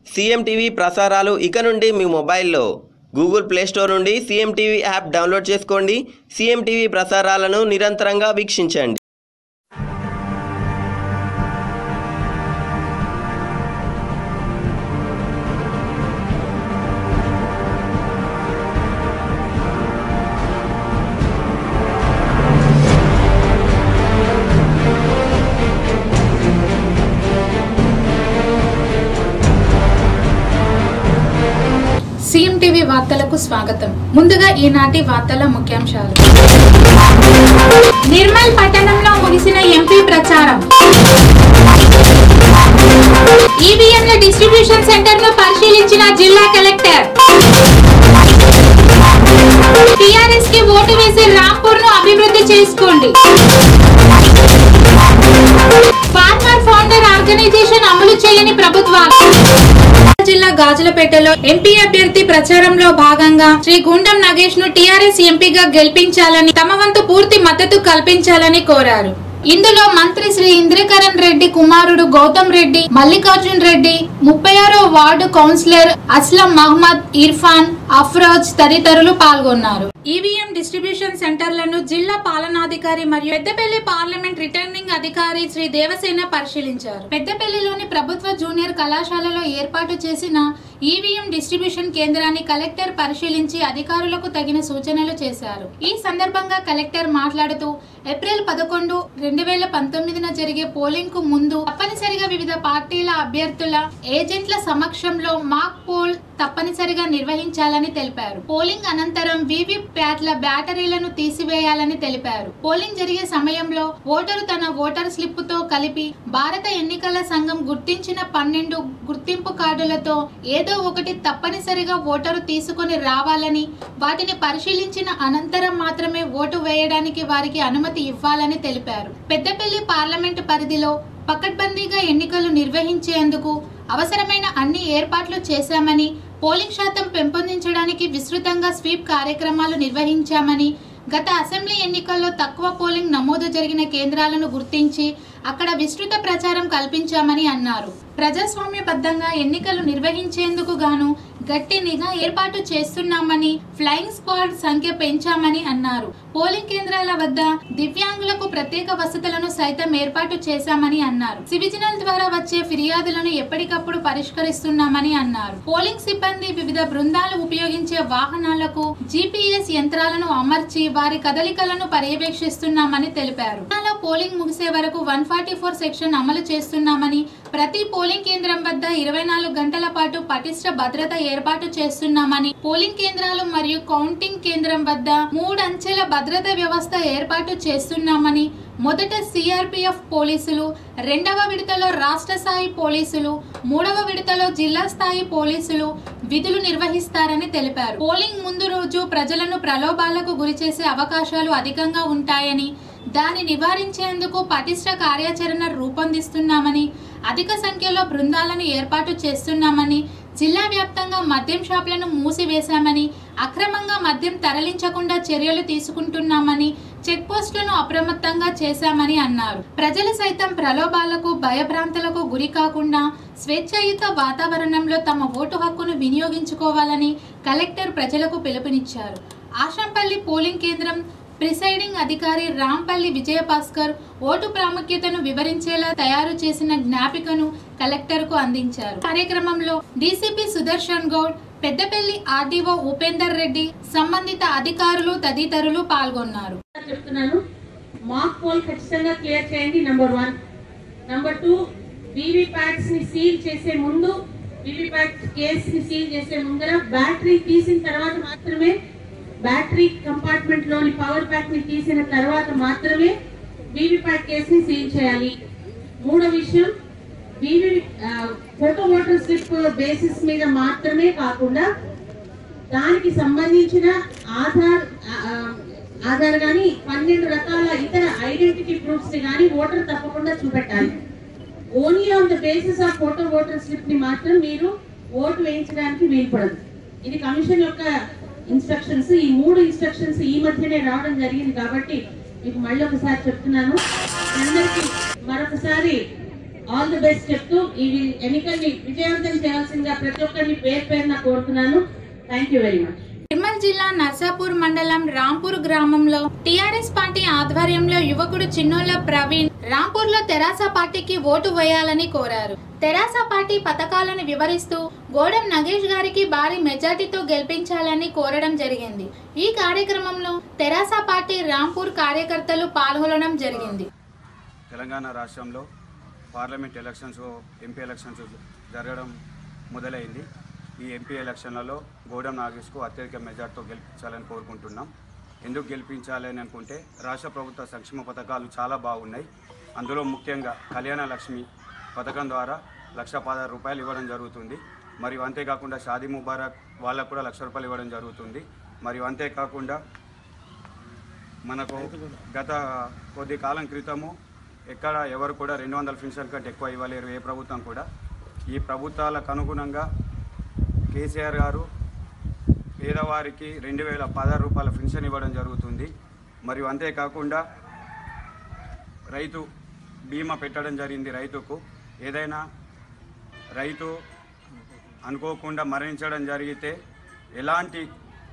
CM TV ప్రసారాలు ఇక నుండి మీ మొబైల్లో గూగుల్ ప్లే స్టోర్ నుండి సీఎం టీవీ యాప్ డౌన్లోడ్ చేసుకోండి. సీఎం టీవీ ప్రసారాలను నిరంతరంగా వీక్షించండి. సీఎం టీవీ వార్తలకు స్వాగతం. ముందుగా ఈనాటి వార్తల ముఖ్యాంశాలు. నిర్మల్ పట్టణంలో ముగిసిన ఎంపీ ప్రచారం. ఈవీఎంల డిస్ట్రిబ్యూషన్ సెంటర్ ను పరిశీలించిన జిల్లా కలెక్టర్. టీఆర్ఎస్ కి ఓటు వేసి రాంపూర్ ను అభివృద్ధి చేసుకోండి. ఫార్మర్ ఫౌండర్ ఆర్గనైజేషన్ అమలు చేయని ప్రభుత్వాలు. జిల్లా గాజులపేటలో ఎంపీ అభ్యర్థి ప్రచారంలో భాగంగా శ్రీ గుండం నగేష్ ను టీఆర్ఎస్ ఎంపీగా గెలిపించాలని, తమ వంతు పూర్తి మద్దతు కల్పించాలని కోరారు. ఇందులో మంత్రి శ్రీ ఇంద్రకరణ్ రెడ్డి కుమారుడు గౌతమ్ రెడ్డి, మల్లికార్జున్ రెడ్డి, 36వ వార్డు కౌన్సిలర్ అస్లం మహమ్మద్, ఇర్ఫాన్, అఫ్రోజ్ తదితరులు పాల్గొన్నారు. ఈవీఎం డిస్ట్రిబ్యూషన్ సెంటర్లను జిల్లా పాలనాధికారి మరియు పెద్దపల్లి పార్లమెంట్ రిటర్నింగ్ అధికారి శ్రీ దేవసేన పరిశీలించారు. పెద్దపల్లిలోని ప్రభుత్వ జూనియర్ కళాశాలలో ఏర్పాటు చేసిన ఈవీఎం డిస్ట్రిబ్యూషన్ కేంద్రాన్ని కలెక్టర్ పరిశీలించి అధికారులకు తగిన సూచనలు చేశారు. ఈ సందర్భంగా కలెక్టర్ మాట్లాడుతూ, ఏప్రిల్ 11, 2019న జరిగే పోలింగ్ కు ముందు తప్పనిసరిగా వివిధ పార్టీల అభ్యర్థుల ఏజెంట్ల సమక్షంలో మాక్ పోల్ తప్పనిసరిగా నిర్వహించాలని తెలిపారు. పోలింగ్ అనంతరం వీవీ ప్యాట్ల బ్యాటరీలను తీసివేయాలని తెలిపారు. పోలింగ్ జరిగే సమయంలో ఓటరు తన ఓటర్ స్లిప్ తో కలిపి భారత ఎన్నికల సంఘం గుర్తించిన 12 గుర్తింపు కార్డులతో ఏదో ఒకటి తప్పనిసరిగా ఓటరు తీసుకొని రావాలని, వాటిని పరిశీలించిన అనంతరం మాత్రమే ఓటు వేయడానికి వారికి అనుమతి ఇవ్వాలని తెలిపారు. పెద్దపల్లి పార్లమెంటు పరిధిలో పకడ్బందీగా ఎన్నికలు నిర్వహించేందుకు అవసరమైన అన్ని ఏర్పాట్లు చేశామని, పోలింగ్ శాతం పెంపొందించడానికి విస్తృతంగా స్వీప్ కార్యక్రమాలు నిర్వహించామని, గత అసెంబ్లీ ఎన్నికల్లో తక్కువ పోలింగ్ నమోదు జరిగిన కేంద్రాలను గుర్తించి అక్కడ విస్తృత ప్రచారం కల్పించామని అన్నారు. ప్రజాస్వామ్యబద్ధంగా ఎన్నికలు నిర్వహించేందుకు గాను గట్టి నిఘా ఏర్పాటు చేస్తున్నామని, ఫ్లయింగ్ స్క్వాడ్ సంఖ్య పెంచామని అన్నారు. పోలింగ్ కేంద్రాల వద్ద దివ్యాంగులకు ప్రత్యేక వసతులను సైతం ఏర్పాటు చేశామని అన్నారు. సివిజినల్ ద్వారా వచ్చే ఫిర్యాదులను ఎప్పటికప్పుడు పరిష్కరిస్తున్నామని అన్నారు. పోలింగ్ సిబ్బంది వివిధ బృందాలు ఉపయోగించే వాహనాలకు జీపీఎస్ యంత్రాలను అమర్చి వారి కదలికలను పర్యవేక్షిస్తున్నామని తెలిపారు. పోలింగ్ ముగిసే వరకు 144 సెక్షన్ అమలు చేస్తున్నామని, ప్రతి పోలింగ్ కేంద్రం వద్ద 24 గంటల పాటు పటిష్ట భద్రత ఏర్పాటు చేస్తున్నామని, పోలింగ్ కేంద్రాలు మరియు కౌంటింగ్ కేంద్రం వద్ద 3 అంచెల భద్రతా వ్యవస్థ ఏర్పాటు చేస్తున్నామని, మొదట సిఆర్పిఎఫ్ పోలీసులు, 2వ విడతలో రాష్ట్ర స్థాయి పోలీసులు, 3వ విడతలో జిల్లా స్థాయి పోలీసులు విధులు నిర్వహిస్తారని తెలిపారు. పోలింగ్ ముందు రోజు ప్రజలను ప్రలోభాలకు గురిచేసే అవకాశాలు అధికంగా ఉంటాయని, దాన్ని నివారించేందుకు పటిష్ట కార్యాచరణ రూపొందిస్తున్నామని, అధిక సంఖ్యలో బృందాలను ఏర్పాటు చేస్తున్నామని, జిల్లా వ్యాప్తంగా మద్యం షాపులను మూసివేశామని, అక్రమంగా మద్యం తరలించకుండా చర్యలు తీసుకుంటున్నామని, చెక్ పోస్టులను అప్రమత్తంగా చేశామని అన్నారు. ప్రజలు సైతం ప్రలోభాలకు, భయభ్రాంతులకు గురి కాకుండా స్వేచ్ఛాయుత వాతావరణంలో తమ ఓటు హక్కును వినియోగించుకోవాలని కలెక్టర్ ప్రజలకు పిలుపునిచ్చారు. ఆశంపల్లి పోలింగ్ కేంద్రం ప్రిసైడింగ్ అధికారి రాంపల్లి విజయభాస్కర్ ఓటు ప్రాముఖ్యతను వివరించేలా తయారు చేసిన జ్ఞాపికను కలెక్టర్ కు అందించారు. కార్యక్రమంలో డీసీపీ సుదర్శన్ గౌడ్, పెద్దపల్లి ఆర్డీఓ ఉపేందర్ రెడ్డి, సంబంధిత అధికారులు తదితరులు పాల్గొన్నారు. మాక్ పోల్ ఖచ్చితంగా క్లియర్ చేయండి. నంబర్ 1. నంబర్ 2, వీవీ ప్యాట్స్ ని సీల్ చేసే ముందు, వీవీ ప్యాట్ కేస్ ని సీల్ చేసే ముందర బ్యాటరీ తీసిన తర్వాత మాత్రమే, బ్యాటరీ కంపార్ట్మెంట్ లోని పవర్ ప్యాక్ ని తీసిన తర్వాత మాత్రమే వీవీప్యాట్ కేస్ ని సీల్ చేయాలి. 3వ విషయం, ఫోటో ఓటర్ స్లిప్ బేసిస్ మీద మాత్రమే కాకుండా దానికి సంబంధించిన ఆధార్ గాని 12 రకాల ఇతర ఐడెంటిటీ ప్రూఫ్స్ ని గాని ఓటర్ తప్పకుండా చూపెట్టాలి. Only on the basis of photo voter slip ని మాత్రం మీరు ఓటు వేయించడానికి వీల్పడదు. ఇది కమిషన్ యొక్క ఇన్స్ట్రక్షన్స్. ఈ 3 ఇన్స్ట్రక్షన్స్ ఈ మధ్యనే రావడం జరిగింది కాబట్టి మీకు మళ్ళీ ఒకసారి చెప్తున్నాను. అందరికీ మరొకసారి ఆల్ ది బెస్ట్ చెప్తూ ఈ ఎన్నికల్ని విజయవంతం చేయాల్సిందిగా ప్రతి ఒక్కరిని పేరు పేరున కోరుతున్నాను. Thank you very much. Nirmal జిల్లా నర్సాపూర్ మండలం రాంపూర్ గ్రామంలో టీఆర్ఎస్ పార్టీ ఆధ్వర్యంలో యువకుడు చిన్నోళ్ల ప్రవీణ్ రాంపూర్ లో తెరాస పార్టీకి ఓటు వేయాలని కోరారు. తెరాస పార్టీ పథకాలను వివరిస్తూ గోడం నగేష్ గారికి భారీ మెజార్టీతో గెలిపించాలని కోరడం జరిగింది. ఈ కార్యక్రమంలో తెరాస పార్టీ రాంపూర్ కార్యకర్తలు పాల్గొనడం జరిగింది. తెలంగాణ రాష్ట్రంలో పార్లమెంట్ ఎలక్షన్స్, ఎంపీ ఎలక్షన్స్ జరగడం మొదలైంది. ఈ ఎంపీ ఎలక్షన్లలో గోడం నాగేష్కు అత్యధిక మెజార్టీతో గెలిపించాలని కోరుకుంటున్నాం. ఎందుకు గెలిపించాలని అనుకుంటే రాష్ట్ర ప్రభుత్వ సంక్షేమ పథకాలు చాలా బాగున్నాయి. అందులో ముఖ్యంగా కళ్యాణ లక్ష్మి పథకం ద్వారా 1,16,000 రూపాయలు ఇవ్వడం జరుగుతుంది. మరియు అంతేకాకుండా షాదీ ముబారక్ వాళ్ళకు కూడా 1,00,000 రూపాయలు ఇవ్వడం జరుగుతుంది. మరియు అంతేకాకుండా మనకు గత కొద్ది కాలం క్రితము ఎక్కడ ఎవరు కూడా 200 పెన్షన్ కంటే ఎక్కువ ఇవ్వలేరు ఏ ప్రభుత్వం కూడా. ఈ ప్రభుత్వాలకు అనుగుణంగా కేసీఆర్ గారు పేదవారికి 2,016 రూపాయల పెన్షన్ ఇవ్వడం జరుగుతుంది. మరియు అంతేకాకుండా రైతు బీమా పెట్టడం జరిగింది. రైతుకు ఏదైనా రైతు అనుకోకుండా మరణించడం జరిగితే ఎలాంటి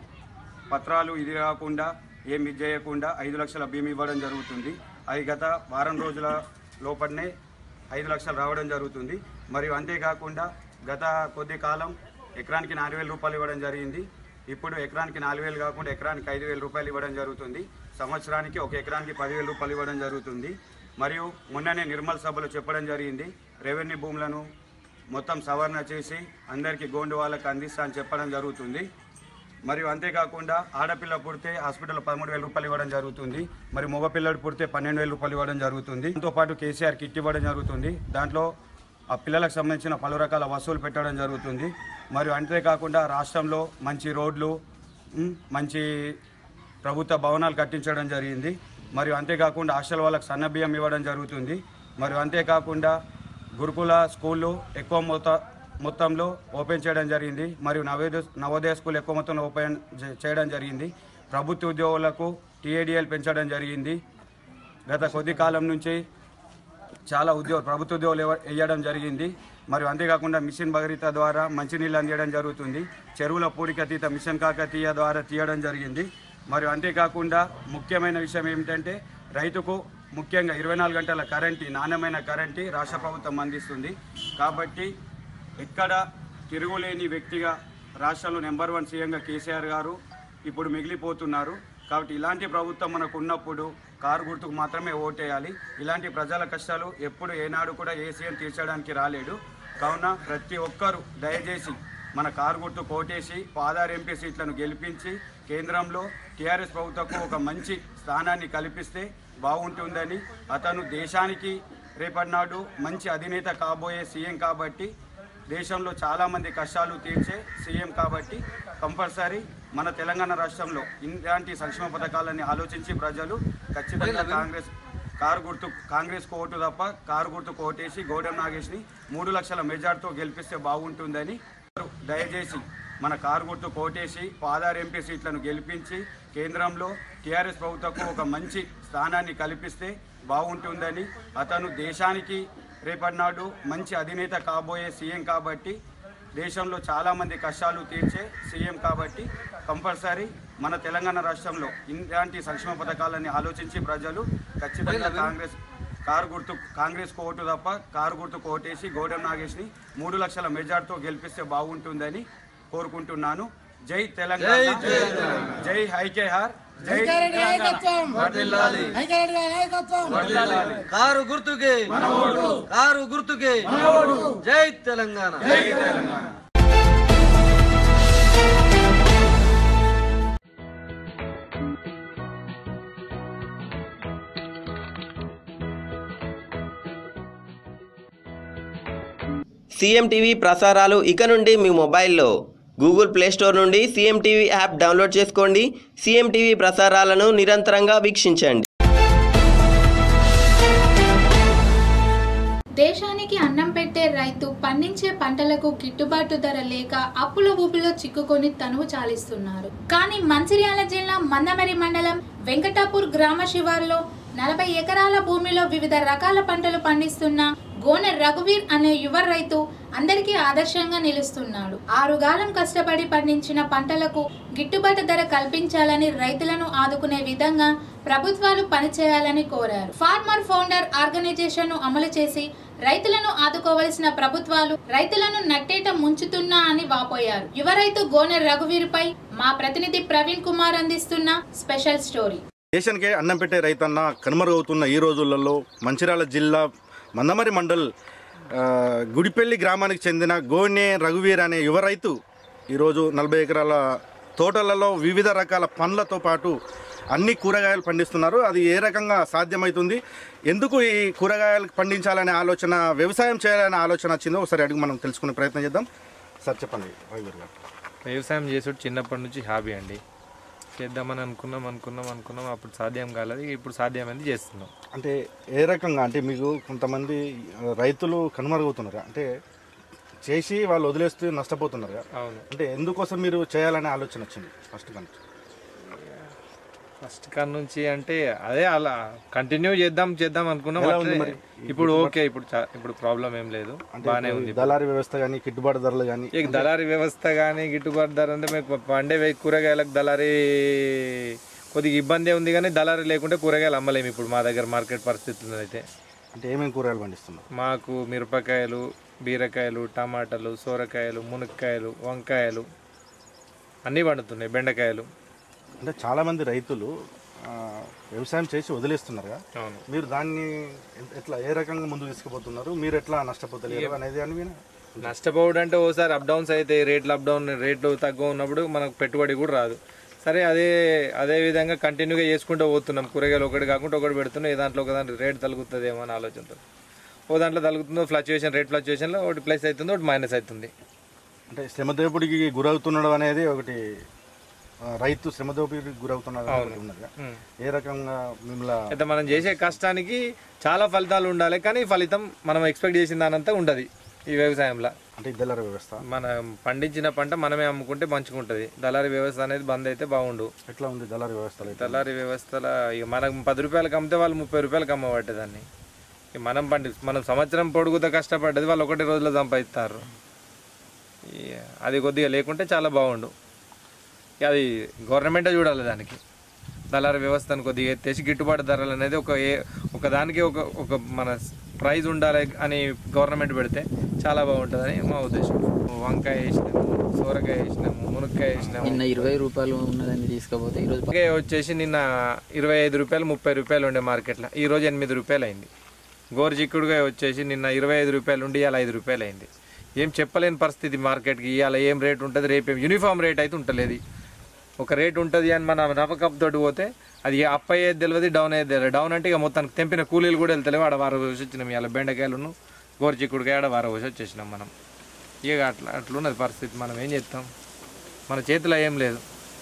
పత్రాలు ఇది కాకుండా ఏమి చేయకుండా 5 లక్షల బీమా ఇవ్వడం జరుగుతుంది. అది గత వారం రోజుల లోపలనే 5 లక్షలు రావడం జరుగుతుంది. మరియు అంతేకాకుండా గత కొద్ది కాలం ఎకరానికి 4,000 రూపాయలు ఇవ్వడం జరిగింది. ఇప్పుడు ఎకరానికి 4,000 కాకుండా ఎకరానికి 5,000 రూపాయలు ఇవ్వడం జరుగుతుంది. సంవత్సరానికి ఒక ఎకరానికి 10,000 రూపాయలు ఇవ్వడం జరుగుతుంది. మరియు మొన్ననే నిర్మల్ సభలో చెప్పడం జరిగింది, రెవెన్యూ భూములను మొత్తం సవరణ చేసి అందరికీ గోండు వాళ్ళకి అందిస్తా అని చెప్పడం జరుగుతుంది. మరియు అంతేకాకుండా ఆడపిల్ల పుడితే హాస్పిటల్లో 13,000 రూపాయలు ఇవ్వడం జరుగుతుంది. మరి మగపిల్లడు పుడితే 12,000 రూపాయలు ఇవ్వడం జరుగుతుంది. దాంతో పాటు కేసీఆర్ కిట్ ఇవ్వడం జరుగుతుంది. దాంట్లో ఆ పిల్లలకు సంబంధించిన పలు రకాల వసూలు పెట్టడం జరుగుతుంది. మరియు అంతేకాకుండా రాష్ట్రంలో మంచి రోడ్లు, మంచి ప్రభుత్వ భవనాలు కట్టించడం జరిగింది. మరియు అంతేకాకుండా హాస్టల్ వాళ్ళకి సన్నబియ్యం ఇవ్వడం జరుగుతుంది. మరియు అంతేకాకుండా గురుకుల స్కూళ్ళు ఎక్కువ మొత్తంలో ఓపెన్ చేయడం జరిగింది. మరియు నవోదయ స్కూల్ ఎక్కువ మొత్తంలో ఓపెన్ చేయడం జరిగింది. ప్రభుత్వ ఉద్యోగులకు టీఏడిఎల్ పెంచడం జరిగింది. గత కొద్ది కాలం నుంచి చాలా ప్రభుత్వ ఉద్యోగులు వేయడం జరిగింది. మరియు అంతేకాకుండా మిషన్ భగీరథ ద్వారా మంచినీళ్ళు అందించడం జరుగుతుంది. చెరువుల పూడికతీత మిషన్ కాకతీయ ద్వారా తీయడం జరిగింది. మరియు అంతేకాకుండా ముఖ్యమైన విషయం ఏమిటంటే రైతుకు ముఖ్యంగా 24 గంటల కరెంటు, నాణ్యమైన కరెంటు రాష్ట్ర ప్రభుత్వం అందిస్తుంది. కాబట్టి ఎక్కడ తిరుగులేని వ్యక్తిగా రాష్ట్రంలో నెంబర్ 1 సీఎంగా కేసీఆర్ గారు ఇప్పుడు మిగిలిపోతున్నారు. కాబట్టి ఇలాంటి ప్రభుత్వం మనకు ఉన్నప్పుడు కారు గుర్తుకు మాత్రమే ఓటేయాలి. ఇలాంటి ప్రజల కష్టాలు ఎప్పుడు ఏనాడు కూడా ఏ సీఎం తీర్చడానికి రాలేడు. కావున ప్రతి ఒక్కరూ దయచేసి మన కారు గుర్తుకు ఓటేసి 16 ఎంపీ సీట్లను గెలిపించి కేంద్రంలో టీఆర్ఎస్ ప్రభుత్వకు ఒక మంచి స్థానాన్ని కల్పిస్తే బాగుంటుందని, అతను దేశానికి రేపటి నాడు మంచి అధినేత కాబోయే సీఎం కాబట్టి, దేశంలో చాలామంది కష్టాలు తీర్చే సీఎం కాబట్టి కంపల్సరీ మన తెలంగాణ రాష్ట్రంలో ఇలాంటి సంక్షేమ పథకాలని ఆలోచించి ప్రజలు ఖచ్చితంగా కాంగ్రెస్కు ఓటు తప్ప కారు గుర్తుకు ఓటేసి గోడం నాగేష్ని 3 లక్షల మెజార్టీతో గెలిపిస్తే బాగుంటుందని, దయచేసి మన కారు గుర్తుకు ఓటేసి 16 ఎంపీ సీట్లను గెలిపించి కేంద్రంలో టీఆర్ఎస్ ప్రభుత్వకు ఒక మంచి స్థానాన్ని కల్పిస్తే బాగుంటుందని, అతను దేశానికి రేపటి నాడు మంచి అధినేత కాబోయే సీఎం కాబట్టి, దేశంలో చాలామంది కష్టాలు తీర్చే సీఎం కాబట్టి కంపల్సరీ మన తెలంగాణ రాష్ట్రంలో ఇలాంటి సంక్షేమ పథకాలని ఆలోచించి ప్రజలు ఖచ్చితంగా కాంగ్రెస్కు ఓటు తప్ప కారు గుర్తుకు ఓటేసి గోడం నాగేష్ని 3 లక్షల మెజార్టీతో గెలిపిస్తే బాగుంటుందని కోరుకుంటున్నాను. జై తెలంగాణ, జై హైకేహార్, జై కారు గుర్తుకే, కారు గుర్తుకే, జై తెలంగాణ. సీఎం టీవీ ప్రసారాలు ఇక నుండి మీ మొబైల్లో గూగుల్ ప్లే స్టోర్ నుండి సీఎం టీవీ యాప్ డౌన్లోడ్ చేసుకోండి. సీఎం టీవీ ప్రసారాలను నిరంతరంగా వీక్షించండి. దేశానికి అన్నం పెట్టే రైతు పండించే పంటలకు గిట్టుబాటు ధర లేక అప్పుల ఊపిలో చిక్కుకొని తనువు చాలిస్తున్నారు. కానీ మంచిర్యాల జిల్లా మందమరి మండలం వెంకటాపూర్ గ్రామ శివారులో 40 ఎకరాల భూమిలో వివిధ రకాల పంటలు పండిస్తున్న గోనె రఘువీర్ అనే యువ రైతు అందరికీ ఆదర్శంగా నిలుస్తున్నాడు. 6 గాలం కష్టపడి పండించిన పంటలకు గిట్టుబాటు ధర కల్పించాలని, రైతులను ఆదుకునే విధంగా ప్రభుత్వాలు పనిచేయాలని కోరారు. ఫార్మర్ ఫౌండర్ ఆర్గనైజేషన్ ను అమలు చేసి రైతులను ఆదుకోవలసిన ప్రభుత్వాలు రైతులను నట్టేట ముంచుతున్నా అని వాపోయారు. యువ రైతు గోనె రఘువీర్పై మా ప్రతినిధి ప్రవీణ్ కుమార్ అందిస్తున్న స్పెషల్ స్టోరీ. దేశానికే అన్నం పెట్టే రైతన్న కనుమరుగవుతున్న ఈ రోజులలో మంచిర్యాల జిల్లా మందమరి మండల్ గుడిపల్లి గ్రామానికి చెందిన గోనె రఘువీర్ అనే యువ రైతు ఈరోజు 40 ఎకరాల తోటలలో వివిధ రకాల పండ్లతో పాటు అన్ని కూరగాయలు పండిస్తున్నారు. అది ఏ రకంగా సాధ్యమవుతుంది, ఎందుకు ఈ కూరగాయలు పండించాలనే ఆలోచన, వ్యవసాయం చేయాలనే ఆలోచన వచ్చిందో ఒకసారి అడిగి మనం తెలుసుకునే ప్రయత్నం చేద్దాం. సార్ చెప్పండి. రఘువీర్ గారు, వ్యవసాయం చేసుడు చిన్నప్పటి నుంచి హాబీ అండి. చేద్దామని అనుకున్నాం అప్పుడు సాధ్యం కాలేదు, ఇప్పుడు సాధ్యమైంది చేస్తున్నాం. అంటే ఏ రకంగా, అంటే మీకు కొంతమంది రైతులు కనుమరుగవుతున్నారు, అంటే చేసి వాళ్ళు వదిలేస్తూ నష్టపోతున్నారు. అవును. అంటే ఎందుకోసం మీరు చేయాలనే ఆలోచన వచ్చింది ఫస్ట్ కాడ నుంచి? అంటే అదే అలా కంటిన్యూ చేద్దాం అనుకున్నాం. ఇప్పుడు ఓకే, ఇప్పుడు ప్రాబ్లం ఏం లేదు, బాగానే ఉంది. దళారీ వ్యవస్థ కానీ గిట్టుబాటు ధరలు కానీ, దళారీ వ్యవస్థ కానీ గిట్టుబాటు ధర అంటే మీకు పండే కూరగాయలకు దళారీ కొద్దిగా ఇబ్బంది ఉంది, కానీ దళారీ లేకుంటే కూరగాయలు అమ్మలేము ఇప్పుడు మా దగ్గర మార్కెట్ పరిస్థితుల్లో అయితే. అంటే ఏమేమి కూరగాయలు పండిస్తున్నాం? మాకు మిరపకాయలు, బీరకాయలు, టమాటాలు, సోరకాయలు, మునక్కాయలు, వంకాయలు అన్నీ పండుతున్నాయి, బెండకాయలు. అంటే చాలామంది రైతులు వ్యవసాయం చేసి వదిలేస్తున్నారు. అవును. మీరు దాన్ని ఎట్లా, ఏ రకంగా ముందు తీసుకుపోతున్నారు, మీరు ఎట్లా నష్టపోతలేరు అనేది అని నష్టపోవడం అంటే ఓసారి అప్ డౌన్స్ అయితే రేట్లు తక్కువ ఉన్నప్పుడు మనకు పెట్టుబడి కూడా రాదు. సరే, అదే విధంగా కంటిన్యూగా చేసుకుంటూ పోతున్నాం. కూరగాయలు ఒకటి కాకుండా ఒకటి పెడుతున్నాం. ఏ దాంట్లో ఒకదాని రేట్ తగ్గుతుందేమో అని ఆలోచనతో ఓ దాంట్లో తగ్గుతుందో రేట్ ఫ్లక్చుయేషన్లో ఒకటి ప్లస్ అవుతుంది, ఒకటి మైనస్ అవుతుంది. అంటే శ్రమదోపిడికి గురవుతుండడం అనేది ఒకటి, రైతు శ్రమదోపిడికి గురవుతున్నారు. ఏ రకంగా మిమ్మల్ని అయితే మనం చేసే కష్టానికి చాలా ఫలితాలు ఉండాలి, కానీ ఫలితం మనం ఎక్స్పెక్ట్ చేసిన దానంతా ఉండదు ఈ వ్యవసాయంలో. అంటే దళారీ వ్యవస్థ, మనం పండించిన పంట మనమే అమ్ముకుంటే మంచిగా ఉంటుంది. దళారీ వ్యవస్థ అనేది బంద్ అయితే బాగుండు. ఎట్లా ఉంది దళారీ వ్యవస్థ? దళారీ వ్యవస్థలో ఇక మనకు 10 రూపాయలకి అమ్మితే వాళ్ళు 30 రూపాయలకి అమ్మబట్టేదాన్ని. మనం సంవత్సరం పొడుగుతో కష్టపడ్డది వాళ్ళు ఒకటి రోజులో సంపాదిస్తారు. అది కొద్దిగా లేకుంటే చాలా బాగుండు. అది గవర్నమెంటే చూడాలి, దానికి దళారీ వ్యవస్థను కొద్దిగా ఎత్తేసి గిట్టుబాటు ధరలు అనేది ఒక దానికి ఒక మన ప్రైజ్ ఉండాలి అని గవర్నమెంట్ పెడితే చాలా బాగుంటుందని మా ఉద్దేశం. వంకాయ వేసినాము, సోరకాయ వేసినాము, మునక్కాయ వేసినాము. నిన్న 20 రూపాయలు ఉన్నదని తీసుకపోతే ఈరోజు వంకాయ వచ్చేసి నిన్న 25 రూపాయలు 30 రూపాయలు ఉండే మార్కెట్లో, ఈరోజు 8 రూపాయలు అయింది. గోరుచిక్కుడుగా వచ్చేసి నిన్న 25 రూపాయలు ఉండి ఇవాళ 5 రూపాయలు అయింది. ఏం చెప్పలేని పరిస్థితి మార్కెట్కి. ఇవాళ ఏం రేట్ ఉంటుంది, రేపేం యూనిఫామ్ రేట్ అయితే ఉంటలేదు. ఒక రేట్ ఉంటుంది అని మన నమ్మకంతో పోతే అది అప్ అయ్యేది తెలియదు, డౌన్ అయ్యేది తెలియదు. డౌన్ అంటే ఇక మొత్తానికి తెంపిన కూలీలు కూడా వెళ్తలేవు. ఆడ వారం వచ్చి వచ్చినాం. ఇలా బెండకాయలను గోరుచిక్కుడుకాయ ఆడ వారం వచ్చి వచ్చేసినాం మనం. ఇక అట్లున్నది పరిస్థితి. మనం ఏం చేస్తాం, మన చేతిలో ఏం లేదు.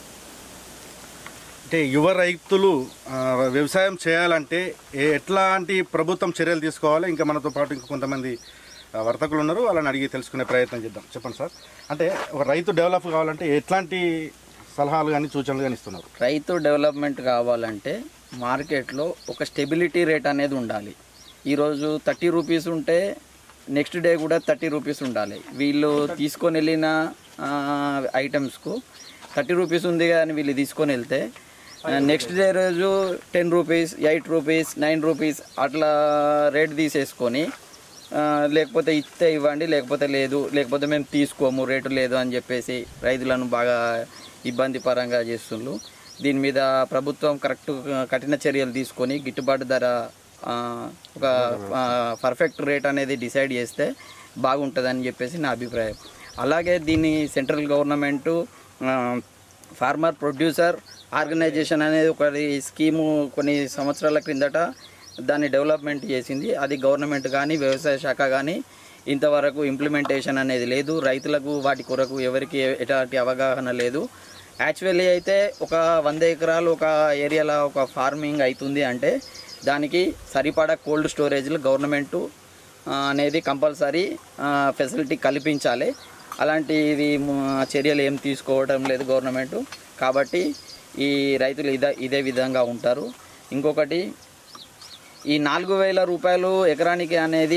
అంటే యువ రైతులు వ్యవసాయం చేయాలంటే ఎట్లాంటి ప్రభుత్వం చర్యలు తీసుకోవాలి? ఇంకా మనతో పాటు ఇంకా కొంతమంది వర్తకులు ఉన్నారు, వాళ్ళని అడిగి తెలుసుకునే ప్రయత్నం చేద్దాం. చెప్పండి సార్, అంటే ఒక రైతు డెవలప్ కావాలంటే ఎట్లాంటి సలహాలు కానీ సూచనలు కానీ ఇస్తున్నారు? రైతు డెవలప్మెంట్ కావాలంటే మార్కెట్లో ఒక స్టెబిలిటీ రేట్ అనేది ఉండాలి. ఈరోజు 30 రూపీస్ ఉంటే నెక్స్ట్ డే కూడా 30 రూపీస్ ఉండాలి. వీళ్ళు తీసుకొని వెళ్ళిన ఐటమ్స్కు 30 రూపీస్ ఉంది అని వీళ్ళు తీసుకొని వెళ్తే నెక్స్ట్ డే రోజు 10 రూపీస్, 8 రూపీస్, 9 రూపీస్ అట్లా రేట్ తీసేసుకొని లేకపోతే ఇస్తే ఇవ్వండి, లేకపోతే లేదు, లేకపోతే మేము తీసుకోము, రేటు లేదు అని చెప్పేసి రైతులను బాగా ఇబ్బంది పరంగా చేస్తుండ్రు. దీని మీద ప్రభుత్వం కఠిన చర్యలు తీసుకొని గిట్టుబాటు ధర ఒక పర్ఫెక్ట్ రేట్ అనేది డిసైడ్ చేస్తే బాగుంటుందని చెప్పేసి నా అభిప్రాయం. అలాగే దీన్ని central government farmer producer organisation అనేది ఒక స్కీము కొన్ని సంవత్సరాల క్రిందట దాన్ని డెవలప్మెంట్ చేసింది. అది గవర్నమెంట్ కానీ వ్యవసాయ శాఖ కానీ ఇంతవరకు ఇంప్లిమెంటేషన్ అనేది లేదు. రైతులకు వాటి కొరకు ఎవరికి ఎలాంటి అవగాహన లేదు. యాక్చువల్లీ అయితే ఒక 100 ఎకరాలు ఒక ఏరియాలో ఒక ఫార్మింగ్ అవుతుంది అంటే దానికి సరిపడా కోల్డ్ స్టోరేజ్లు గవర్నమెంటు అనేది కంపల్సరీ ఫెసిలిటీ కల్పించాలి. అలాంటిది చర్యలు ఏం తీసుకోవడం లేదు గవర్నమెంటు. కాబట్టి ఈ రైతులు ఇదే విధంగా ఉంటారు. ఇంకొకటి, ఈ 4000 రూపాయలు ఎకరానికి అనేది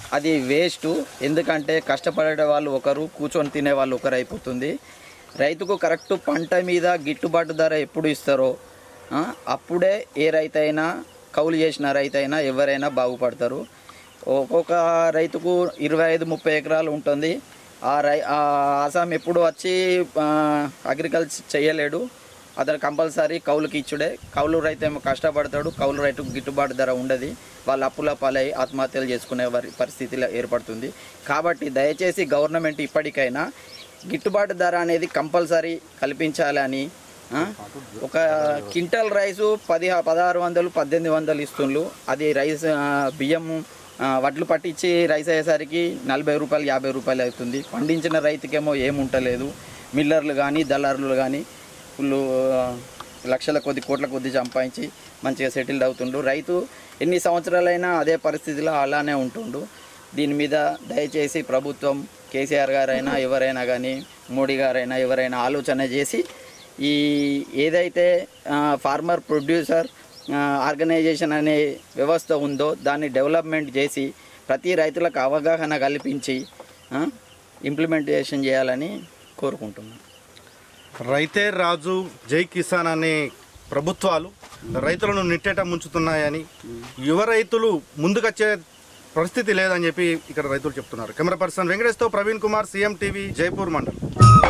అది వేస్ట్. ఎందుకంటే కష్టపడే వాళ్ళు ఒకరు, కూర్చొని తినే వాళ్ళు ఒకరు అయిపోతుంది. రైతుకు కరెక్ట్ పంట మీద గిట్టుబాటు ధర ఎప్పుడు ఇస్తారో అప్పుడే ఏ రైతు అయినా, కౌలు చేసిన రైతు అయినా ఎవరైనా బాగుపడతారు. ఒక్కొక్క రైతుకు 25-30 ఎకరాలు ఉంటుంది. ఆసాం ఎప్పుడు వచ్చి అగ్రికల్చర్ చేయలేడు. అతను కంపల్సరీ కౌలుకి ఇచ్చుడే. కౌలు రైతు ఏమో కష్టపడతాడు, కౌలు రైతుకు గిట్టుబాటు ధర ఉండదు. వాళ్ళు అప్పుల పాలై ఆత్మహత్యలు చేసుకునే పరిస్థితిలో ఏర్పడుతుంది. కాబట్టి దయచేసి గవర్నమెంట్ ఇప్పటికైనా గిట్టుబాటు ధర అనేది కంపల్సరీ కల్పించాలని. ఒక క్వింటల్ రైసు 1600-1800 ఇస్తుండ్రు. అది రైస్ బియ్యం వడ్లు పట్టించి రైస్ అయ్యేసరికి 40 రూపాయలు 50 రూపాయలు అవుతుంది. పండించిన రైతుకేమో ఏముంటలేదు. మిల్లర్లు కానీ దళారులు కానీ ఫుల్ లక్షల కొద్ది కోట్ల కొద్ది సంపాదించి మంచిగా సెటిల్డ్ అవుతుండు. రైతు ఎన్ని సంవత్సరాలైనా అదే పరిస్థితిలో అలానే ఉంటుండు. దీని మీద దయచేసి ప్రభుత్వం, కేసీఆర్ గారైనా ఎవరైనా కానీ, మోడీ గారైనా ఎవరైనా ఆలోచన చేసి ఈ ఏదైతే ఫార్మర్ ప్రొడ్యూసర్ ఆర్గనైజేషన్ అనే వ్యవస్థ ఉందో దాన్ని డెవలప్మెంట్ చేసి ప్రతి రైతులకు అవగాహన కల్పించి ఇంప్లిమెంటేషన్ చేయాలని కోరుకుంటున్నాను. రైతే రాజు, జై కిసాన్ అనే ప్రభుత్వాలు రైతులను నిట్టేట ముంచుతున్నాయని, యువ రైతులు ముందుకొచ్చే పరిస్థితి లేదని చెప్పి ఇక్కడ రైతులు చెప్తున్నారు. కెమెరా పర్సన్ వెంకటేష్తో ప్రవీణ్ కుమార్, సీఎం టీవీ, జైపూర్ మండల్.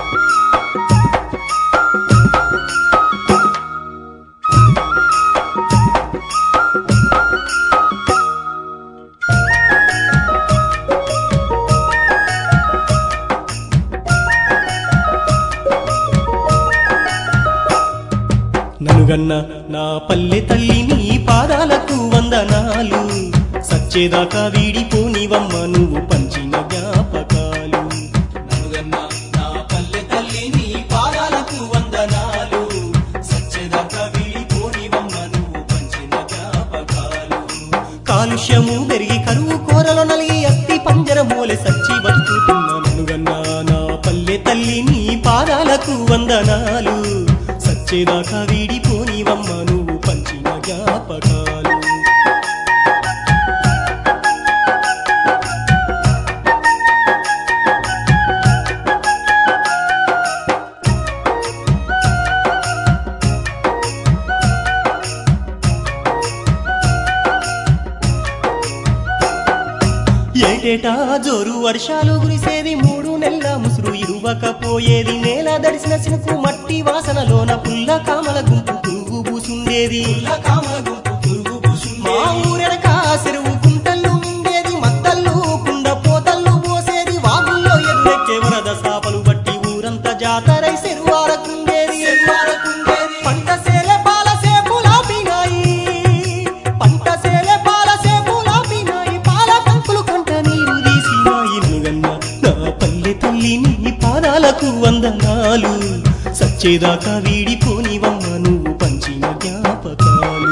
ననుగన్న నా పల్లె తల్లి నీ పాదాలకు వందనాలు, సచ్చేదాకా వీడిపోనివమ్మ నువ్వు పంచిన జ్ఞాపకాలు. ననుగన్న నా పల్లె తల్లి నీ పాదాలకు వందనాలు, సచ్చేదాకా వీడిపోనివమ్మ నువ్వు పంచిన జ్ఞాపకాలు. కాలుష్యము పెరిగి కరువు కోరలో నలిగి అస్థి పంజరమూలె సచ్చి బతుకుతున్న ననుగన్న నా పల్లె తల్లి నీ పాదాలకు వందనాలు, సచ్చేదాకా వీడిపోనివమ్మ నువ్వు పంచిన జ్ఞాపకాలు. ఏటేటా జోరు వర్షాలు కురిసేది, 3 నెలల ముసురు ఇరువకపోయేది. నేల దడిసిన సినుకు మట్టి వాసనలోన పుల్ల కామల గుంపు పురుగు పూసుండేది. మా ఊరెనక చెరువు కుంటల్లో నిండేది, మత్తళ్ళు కుండ పోతళ్ళు పోసేది. వాగుల్లో ఎదురెక్కే వరద సాపలు బట్టి ఊరంతా జాతరై చెరువారకుండేది. పంట సేలే పాల సేపులాపినాయి, పంట సేలే పాల సేపులాపినాయి. పాల పంకులు కంట నీరు తీసినాయి. నుగన్న నా పల్లె తల్లి నీ పాదాలకు వందనాలు, సచ్చేదాకా వీడిపోనివమ్మ నువ్వు పంచిన జ్ఞాపకాలు.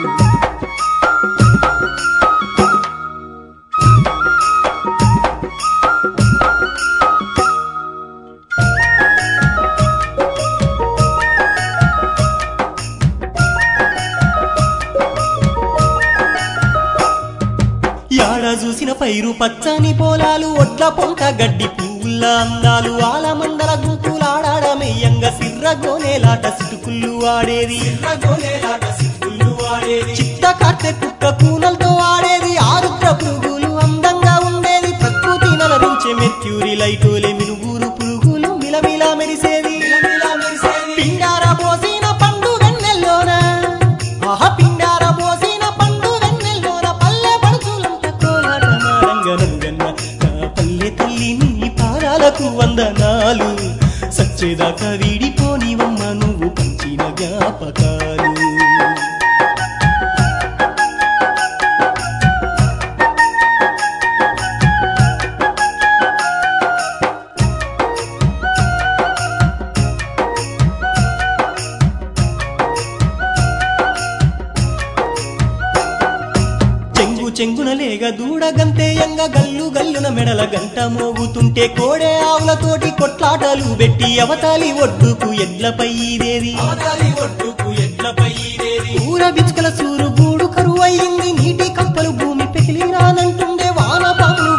యాడ చూసిన పైరు పచ్చని పొలాలు, ఒడ్ల పొంట గడ్డి పువ్వుల అందాలు. ఆలమందల గుంపులాడాడమెయ్యంగా సిర్రగోనేలాట సిటుకుళ్ళు ఆడేది. చిత్త కట్టె కుక్క కూనలతో ఆడేది. ఆరుద్ర పురుగులు అందంగా ఉండేది. ప్రకృతి నలరించే మెర్క్యూరీ లైటోలే మినుగురు పురుగులు మిలమిలా మెరిసేది. పిండార పోసిన పండు వెన్నెల్లోన, ఆహా పిండార పోసిన పండు వెన్నెల్లోన పల్లె పడుచులంట కోలాటమాడంగా. ననుగన్న నా పల్లె తల్లి నీ పాదాలకు వందనాలు, సచ్చేదాకా వీడిపోనివమ్మ నువ్వు పంచిన జ్ఞాపకాలు. చెంగున లేగ దూడ గంతేయంగా గల్లు గల్లున మెడల గంట మోగుతుంటే కోడే ఆవులతోటి కొట్లాటలు పెట్టి అవతాలి ఒడ్డుకు ఎడ్లపై ఇదేది. ఊర బిచ్కల సూరు గూడు కరువయ్యింది. నీటి కప్పలు భూమి పెకిలి రానంటుండే. వాన పాములు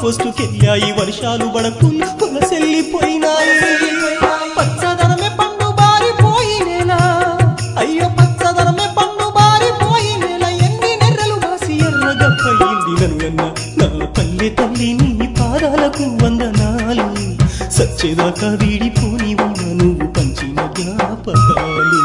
పోస్టుకెళ్ళాయి వర్షాలు బడకులు కొలసెల్లిపోయినాయి పచ్చదనమే పన్ను బారిపోయినేలా అయ్యో పచ్చదనమే పన్ను బారిపోయినేలా ఎన్ని నెర్రలు వాసి ఎర్రగప్పయింది నన్ను నా పల్లె తల్లి నీ పాదాలకు వందనాలు సచ్చేదాకా వీడిపోని ఉన్న నువ్వు పంచిన జ్ఞాపకాలు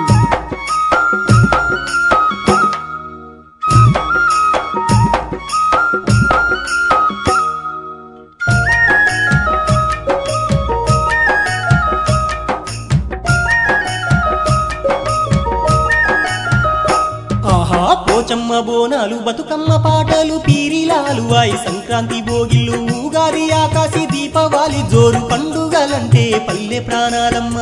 పోచమ్మ బోనాలు బతుకమ్మ పాటలు పీరిలాలు వాయి సంక్రాంతి భోగిళ్ళు ఉగాది ఆకాశి దీపావళి జోరు పండుగలంటే పల్లె ప్రాణాలమ్మ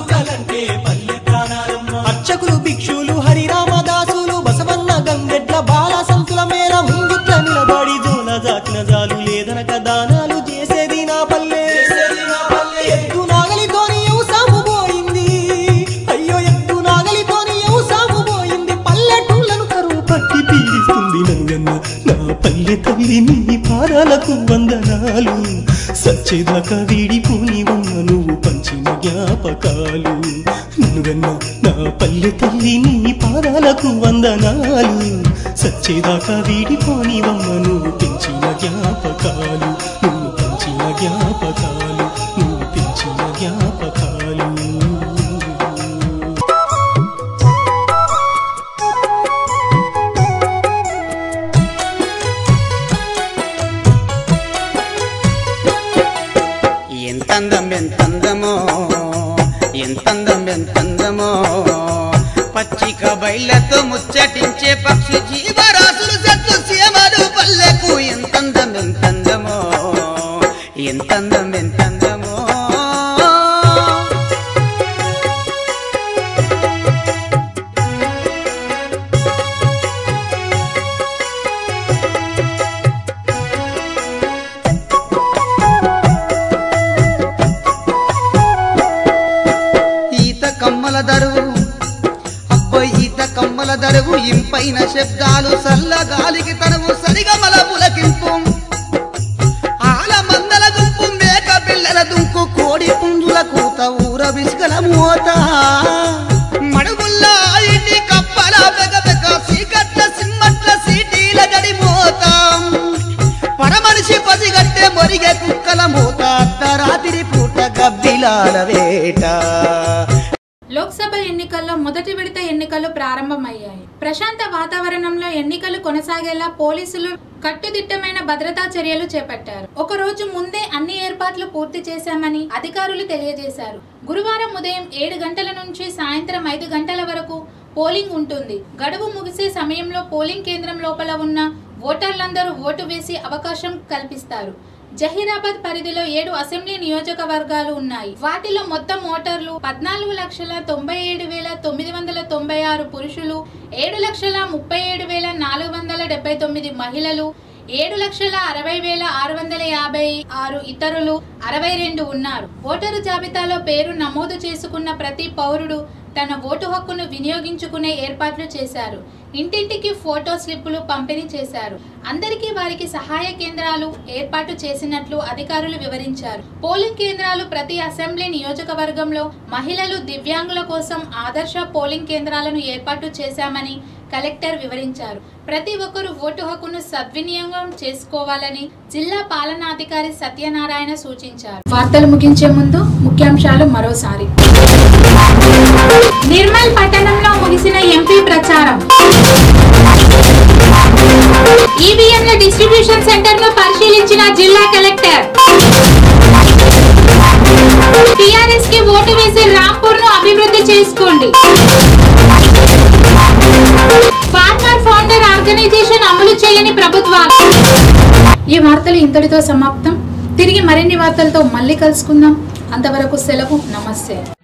అర్చకులు భిక్షులు హరిరామదాసులు బసవన్న గంగెడ్ల బాల సంతుల మేర ముంగిట్ల నిలబడి జోల జాచిన జాలు లేదనక దానాలు చేసేది నా పల్లె ఎద్దు నాగలితోని సాము పోయింది అయ్యో ఎద్దు నాగలితోని సాము పోయింది పల్లెటూళ్ళను కరువు పట్టి పీడిస్తుంది నన్ను నా పల్లె తల్లి నీ పాదాలకు వందనాలు సచ్చేదాకా వీడిపోని ఉన్న నువ్వు పంచిన జ్ఞాపకాలు నువ్వెన్న నా పల్లె తల్లి నీ పాదాలకు వందనాలు సచ్చేదాకా వీడిపోని వమ్మ నువ్వు పెంచిన జ్ఞాపకాలు నువ్వు పెంచిన జ్ఞాపకాలు నువ్వు పెంచిన జ్ఞాపకాలు ఎంతందం ఎంతందమో ఎంతందం ఎంతందమో పచ్చిక బయళ్ళతో ముచ్చటించే పక్షి జీవరాశులు సత్తు సీమలు పల్లెకు ఎంతందం ఎంతందమో ఎంతందం ఎంతందమో కమ్మల దరువు ఇంపైన శబ్దాలు సల్లగాలికి తనువు సరిగమల పులకింపు ఆల మందల గుంపు మేక పిల్లల దుంకు కోడి పుంజుల కూత ఊర బిస్కల మోత మడుగుల్ల ఇంటి కప్పల బెగబెగ సీకట్ల సిమ్మట్ల సీటీల గడి మోత పరమనిషి పసిగట్టే మొరిగే కుక్కల మోత అర్ధరాత్రి పూట గబ్బిలాల వేట లోక్సభ ఎన్నికల్లో మొదటి విడత ఎన్నికలు ప్రారంభమయ్యాయి. ప్రశాంత వాతావరణంలో ఎన్నికలు కొనసాగేలా పోలీసులు కట్టుదిట్టమైన భద్రతా చర్యలు చేపట్టారు. ఒక రోజు ముందే అన్ని ఏర్పాట్లు పూర్తి చేశామని అధికారులు తెలియజేశారు. గురువారం ఉదయం 7 గంటల నుంచి సాయంత్రం 5 గంటల వరకు పోలింగ్ ఉంటుంది. గడువు ముగిసే సమయంలో పోలింగ్ కేంద్రం లోపల ఉన్న ఓటర్లందరూ ఓటు వేసి అవకాశం కల్పిస్తారు. జహీరాబాద్ పరిధిలో 7 అసెంబ్లీ నియోజకవర్గాలు ఉన్నాయి. వాటిలో మొత్తం ఓటర్లు 14,97,996 పురుషులు, 7,37,479 మహిళలు, 7,60,656 ఇతరులు, 62 ఉన్నారు. ఓటరు జాబితాలో పేరు నమోదు చేసుకున్న ప్రతి పౌరుడు తన ఓటు హక్కును వినియోగించుకునే ఏర్పాట్లు చేశారు. ఇంటింటికి ఫోటో స్లిప్పులు పంపిణీ చేశారు. అందరికీ వారికి సహాయ కేంద్రాలు ఏర్పాటు చేసినట్లు అధికారులు వివరించారు. పోలింగ్ కేంద్రాలు ప్రతి అసెంబ్లీ నియోజకవర్గంలో మహిళలు, దివ్యాంగుల కోసం ఆదర్శ పోలింగ్ కేంద్రాలను ఏర్పాటు చేశామని కలెక్టర్ వివరించారు. ప్రతి ఒక్కరూ ఓటు హక్కును సద్వినియోగం చేసుకోవాలని జిల్లా పాలనాధికారి సత్యనారాయణ సూచించారు. వార్తలు ముగించే ముందు ముఖ్యాంశాలు మరోసారి. నిర్మల్ పట్టణంలో ముగిసిన ఎంపీ ప్రచారం. ఈవీఎంల డిస్ట్రిబ్యూషన్ సెంటర్ ను పరిశీలించిన జిల్లా కలెక్టర్. టిఆర్ఎస్ కి ఓటు వేసి రాంపూర్ ను అభివృద్ధి చేసుకోండి. ఫార్మర్ ఫౌండర్ ఆర్గనైజేషన్ అమలు చేయని ప్రభుత్వాలు. ఈ వార్తలు ఇంతటితో సమాప్తం. తిరిగి మరిన్ని వార్తలతో మళ్ళీ కలుసుకుందాం. అంతవరకు సెలవు. నమస్తే.